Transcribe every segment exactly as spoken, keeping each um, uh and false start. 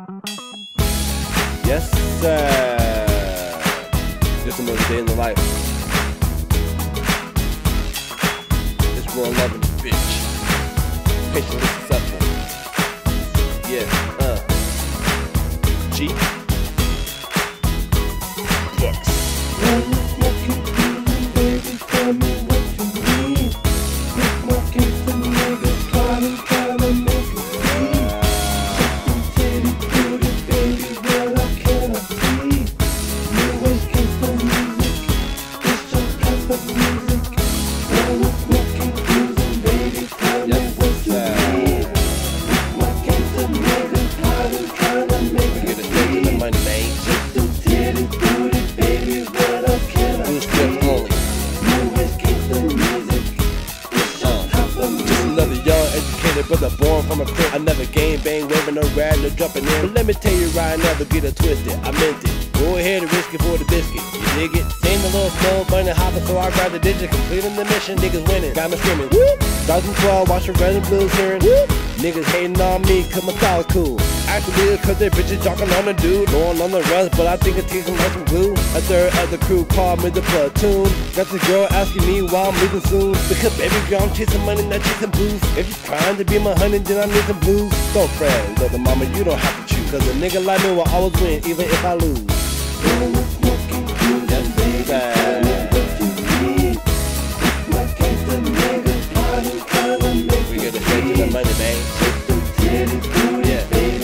Yes, sir. Just another day in the life. It's real loving, bitch. Patiently successful. Yeah, uh. G. Books. Baby, tell me what you need. If my gangsta niggas plotting, tryna make it see. Shake them titty booty, baby, what I cannot see. New age gangsta music, it's your type of music. When I'm smoking, cruising, baby, tell me what you need. If my gangsta niggas plotting, tryna make it see. The money, man. Shake them titty booty, baby, what I cannot Blue see. strip only. Another young, educated brother born from a crip. I never game bang, waving no rad, no jumping in. But let me tell you right now, don't get it twisted. I meant it. Go ahead and risk it for the biscuit. You dig it? Seen the little slow bunny hopping, so I grabbed the digit, completing the mission. Niggas winning, got me screaming. Whoop! twenty twelve, watch the red and blues hearing. Whoop! Niggas hating on me, cause my style's cool. Actually, cause they bitches jocking on the dude. Going on the runs, but I think it takes them like some glue. A third of the crew called me the platoon. Got the girl asking me why I'm leaving soon. Because baby girl, I'm chasing money, not chasing blues. If you're trying to be my honey, then I need some blues. Don't fret, little mama, you don't have to choose. Cause a nigga like me will always win, even if I lose. Yes, baby. We get the straight to the money, man. Yeah.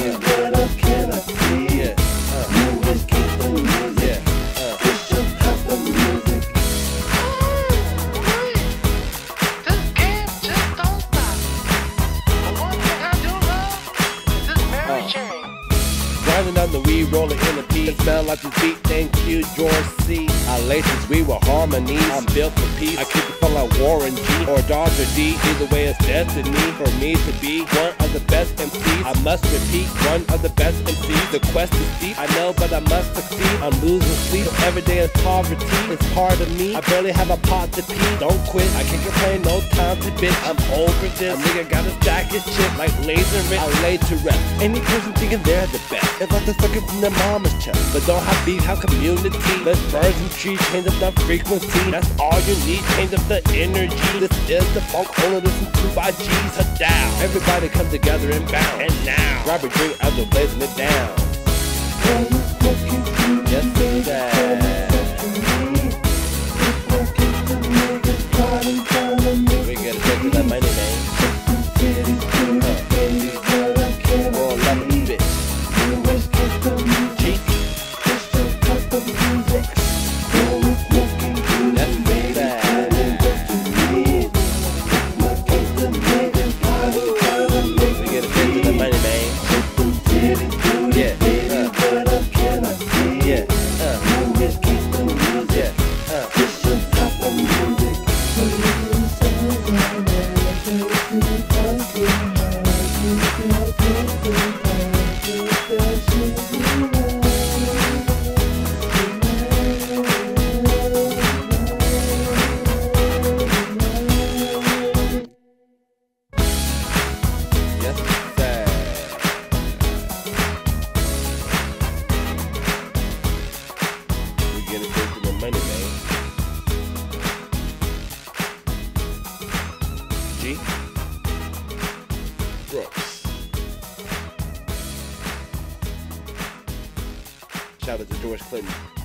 Grinding on the weed, rolling in the peak. It smell like this beat, thank you, George C. I lace this weed with harmonies. I'm built for peace. I keep it fun like Warren G or Dodger D. Either way, it's destiny for me to be one of the best M Cs. I must repeat, one of the best M Cs. The quest is deep, I know, but I must succeed. I'm losing sleep, every day is poverty. It's part of me, I barely have a pot to pee. Don't quit, I can't complain, no time to bitch. I'm over this, a nigga gotta stack his shit like laser it. I lay to rest, any person thinking they're the best. It's like the sucker from their mama's chest. But don't have beef, have community. Let's burn some trees, change up the frequency. That's all you need, change up the energy. This is the funk, only listen to by G's her down. Everybody come together and bound. And now, grab a drink as we're blazing it down. Yes, sir. We gotta take to that money, man. Oh, love it, bitch. Money, man. G. Brooks. Shout out to George Clinton.